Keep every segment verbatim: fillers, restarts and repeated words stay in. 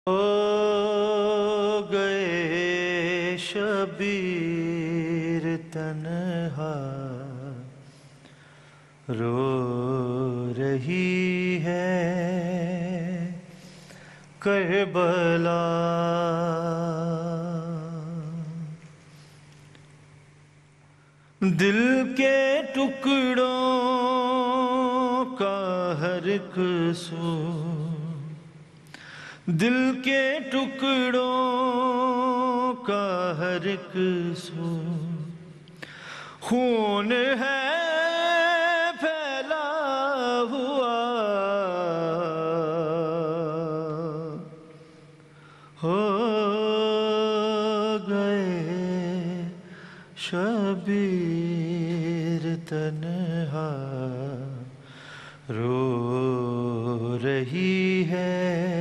ہو گئے شبیر تنہا، رو رہی ہے کربلا، دل کے ٹکڑوں کا ہر ایک سو، دل کے ٹکڑوں کا ہر ایک سو خون ہے پھیلا ہوا، ہو گئے شبیر تنہا، رو رہی ہے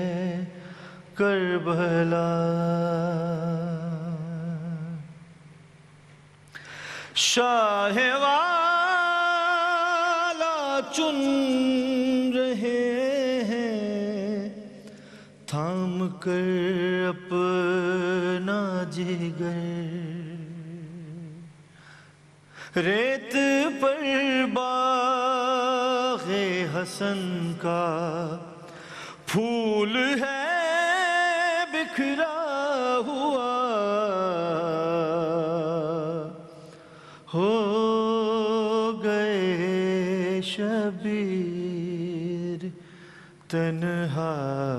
کربلا، شاہ والا چن رہے ہیں تھام کر اپنا جگر، ریت پر باغ حسن کا پھول ہے بکھرا ہوا، ہو گئے شبیر تنہا،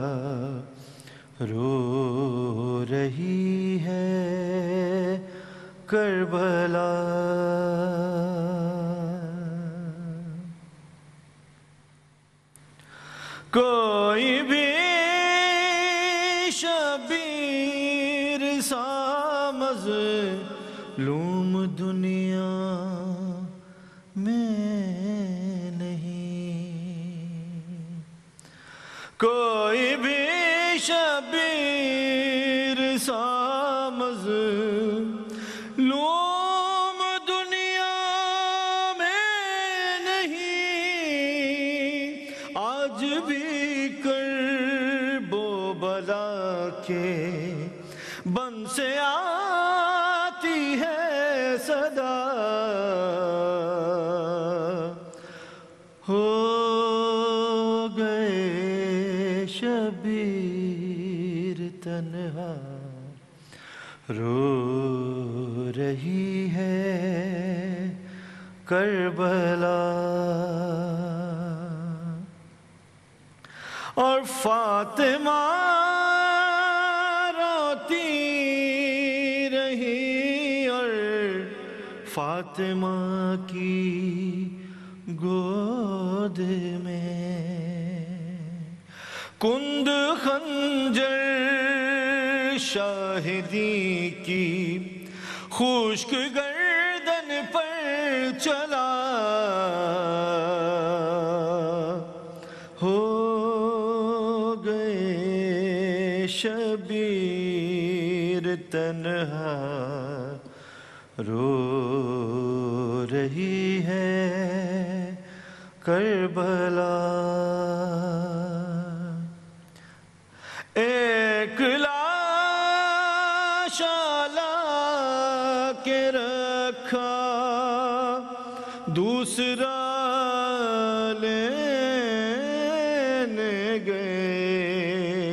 رو رہی ہے کربلا، کوئی بھی شبیر سا مظلوم دنیا میں نہیں، کوئی بھی شبیر سا مظلوم دنیا میں نہیں، آج بھی کرب و بلا کے بن سے آتی ہے صدا، ہو گئے شبیر تنہا، رو رہی ہے کربلا، اور فاطمہ روتی رہی، اور فاطمہ کی گود میں کند خنجر شاہدی کی خشک گردن پر چلا، ہو گئے شبیر تنہا، رو رہی ہے کربلا، ایک لاش لا کے رکھا، دوسرا لینے گئے،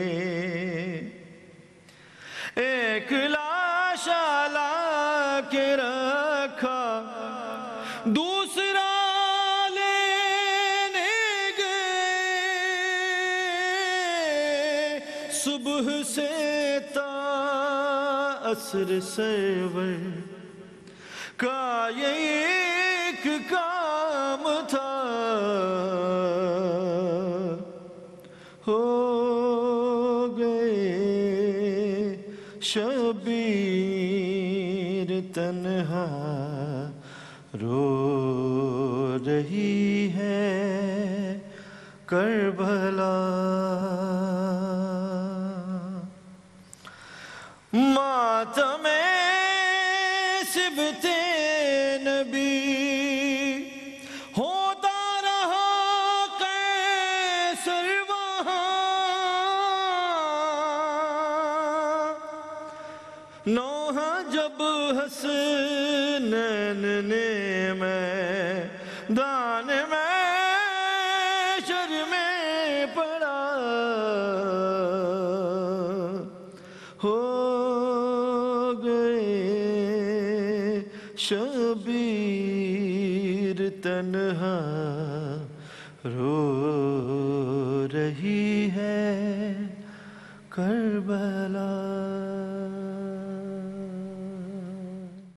ایک لاش لا کے رکھا، دوسرا صبح سے تا عصر سرور کا یہ ایک کام تھا، ہو گئے شبیر تنہا، رو رہی ہے کربلا، ماتم صبط نبی ہوتا رہا قیصر وہاں، نوحہ جب حسنین نے میدان میں شر میں پڑا، ہو گئے شبیر تنہا رو رہی ہے کربلا۔